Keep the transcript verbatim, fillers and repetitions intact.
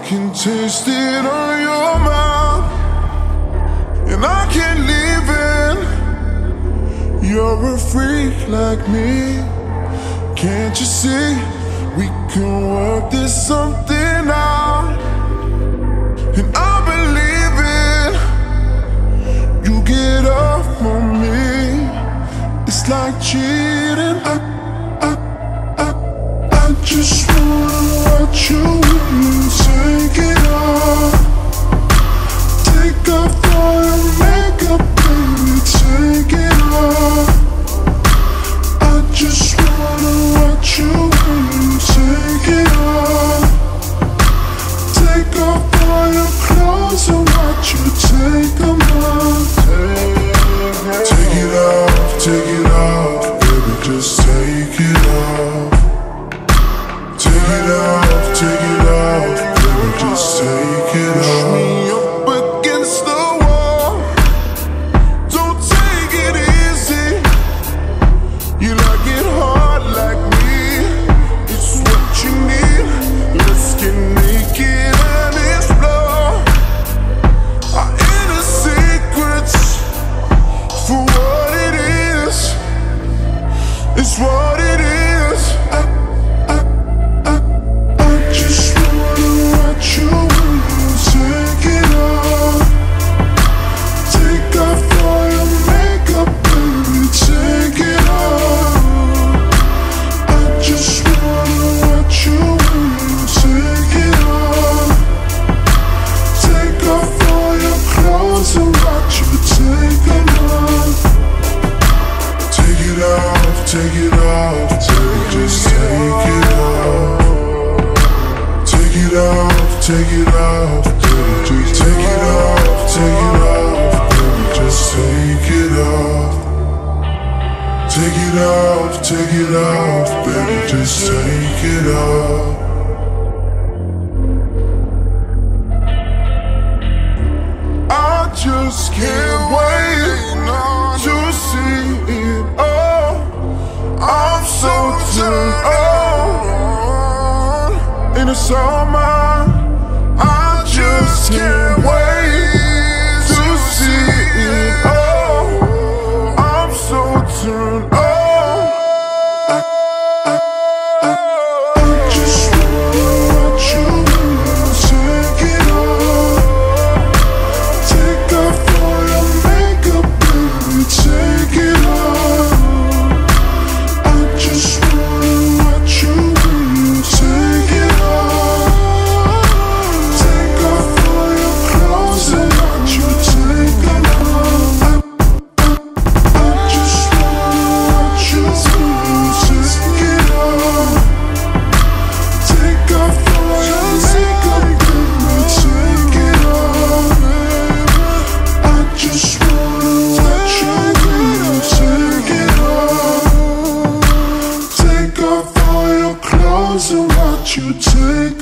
can taste it on your mouth, and I can't leave it. You're a freak like me. Can't you see? We can work this something out, and I believe it. You get off on me. It's like cheating. I, I, I, I just wanna watch you when you take it off. Take off all your makeup, baby, take it off. I just wanna watch you when you take it off. Take off all your clothes and watch you take them off. Take it off, take it off, baby, just take it off. Take it off, take it off, baby, just take it off. Push me up against the wall. Don't take it easy. You like it hard like me. It's what you need. Let's get naked and explore our inner secrets. For what it is, it's what it is. I, I, I, I just wanna watch you when you take it off. Take off all your makeup, baby, take it off. I just wanna watch you when you take it off. Take off all your clothes and watch you take them off. Take it off, take it off, baby, just take it off. Take it off, take it off, baby, just take it off, take it off, baby, just take it off. Take it off, take it off, baby, just take it off. I just can't wait to see it all. I'm so turned on, and it's all mine. I just can't wait to see it all. I'm so turned on. I, I, I, I just wanna watch you when you take it off. Take off all your makeup, baby, take it off. I just wanna watch you when you take it off. Take off all your clothes and watch you take them off. I, I, I just wanna watch you when you take it off. Take off all your makeup, baby, take it off. I just wanna watch you when you take it off. Take off all your clothes and watch you take